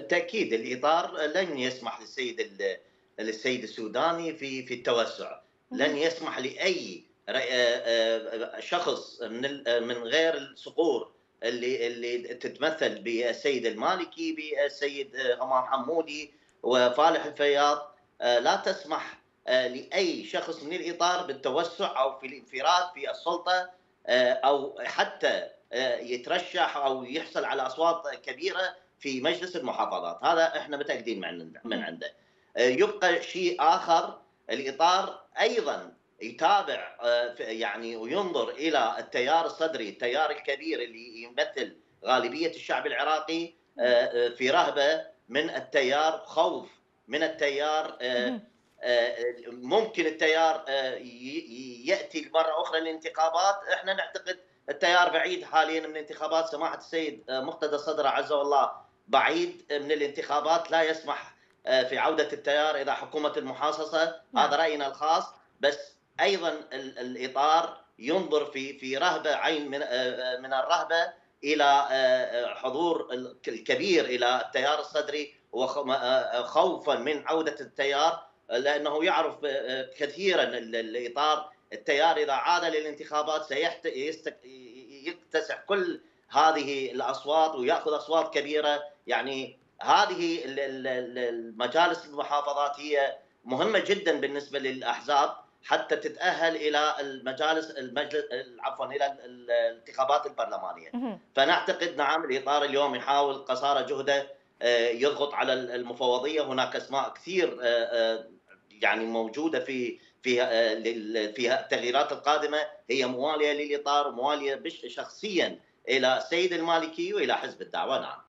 بالتأكيد الإطار لن يسمح للسيد السوداني في التوسع، لن اهم. يسمح لأي شخص من غير الصقور اللي تتمثل بالسيد المالكي، بالسيد همام حمودي وفالح الفياض، لا تسمح لأي شخص من الإطار بالتوسع أو في الانفراد في السلطة، أو حتى يترشح أو يحصل على أصوات كبيرة في مجلس المحافظات. هذا إحنا متأكدين من اهم. عنده. يبقى شيء آخر، الإطار أيضًا يتابع يعني وينظر إلى التيار الصدري، التيار الكبير اللي يمثل غالبية الشعب العراقي، إمم. في رهبة من التيار، خوف من التيار، اهم. ممكن التيار يأتي مرة أخرى للانتخابات. إحنا نعتقد التيار بعيد حاليًا من الانتخابات، سماحة السيد مقتدى الصدر عزه الله بعيد من الانتخابات، لا يسمح في عودة التيار إذا حكومة المحاصصة. هذا نعم. رأينا الخاص. بس أيضًا الإطار ينظر في رهبة عين من الرهبة إلى حضور الكبير إلى التيار الصدري، خوفًا من عودة التيار، لأنه يعرف كثيرًا الإطار، التيار إذا عاد للانتخابات يكتسح كل هذه الأصوات ويأخذ أصوات كبيرة. يعني هذه المجالس المحافظات هي مهمة جدًا بالنسبة للأحزاب حتى تتأهل إلى عفوًا إلى الانتخابات البرلمانية. اهم. فنعتقد نعم الإطار اليوم يحاول قصارى جهده يضغط على المفوضية. هناك أسماء كثير يعني موجودة في التغييرات القادمة، هي موالية للإطار، موالية شخصيًا إلى السيد المالكي وإلى حزب الدعوة. نعم.